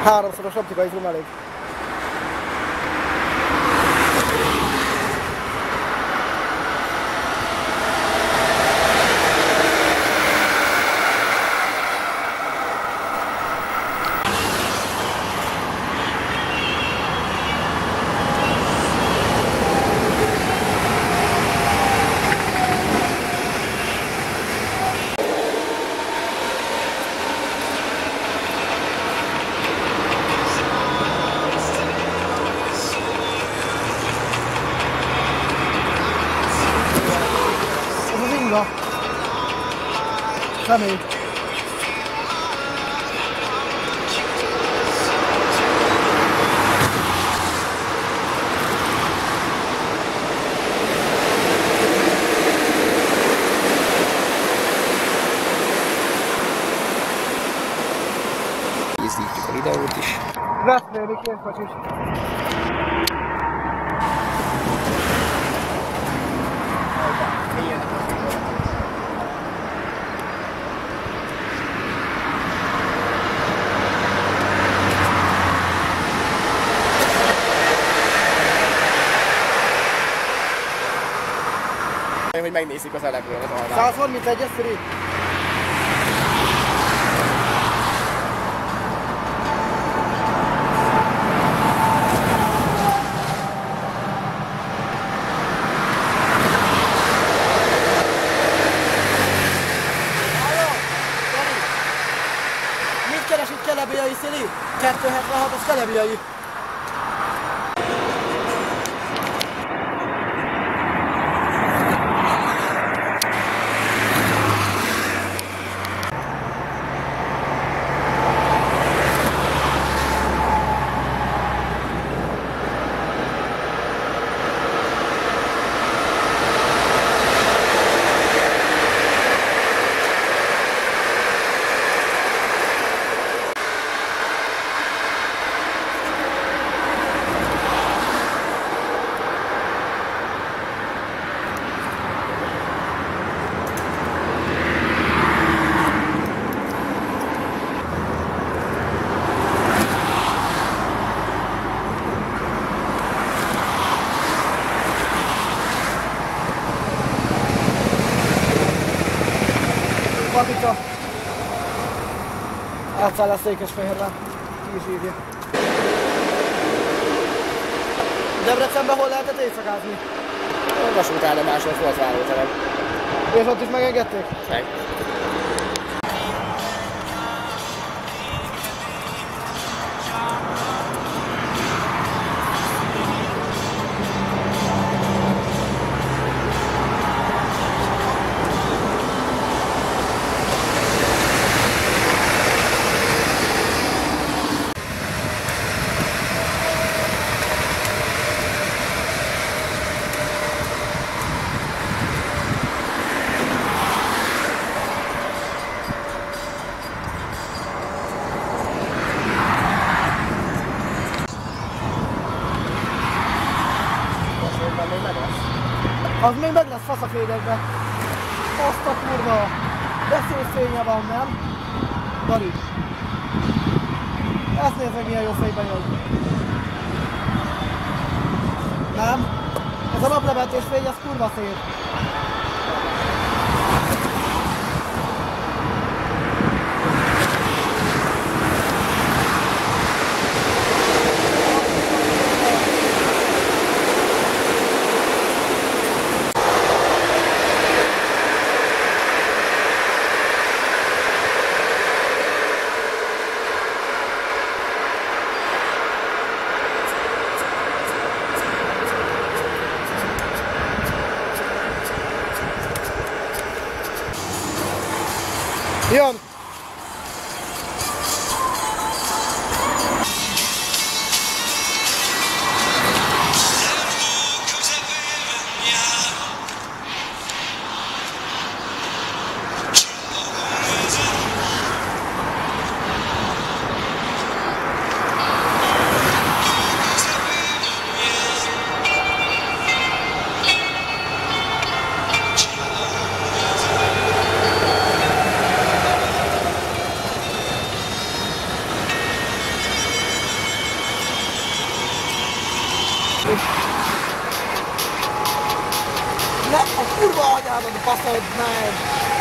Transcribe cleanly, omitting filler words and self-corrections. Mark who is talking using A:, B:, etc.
A: Háromszoros optikai zoom elég. Személy.
B: Készítjük a videót is.
A: Lesz még készkocsis.
B: Hogy megnézik az elepről az alvát.
A: 131-es free. Mit keres itt Kelebiai, Szili? 276 az Kelebiai. Patika. Átszáll a Székesfehérre. Ki is írja. Debrecenben hol lehetett éjszakázni?
B: A vasútállomáson volt váróterem.
A: És ott is megengedték?
B: Meg.
A: Az még meg lesz fasz a fényekbe. Azt a kurva. De szép fénye van, nem? Dali. Ezt nézd meg, milyen jó fényben jön. Nem? Ez a naplementés fény, ez kurva szép. Jön! Ne, a kurva anyádon, baszod meg!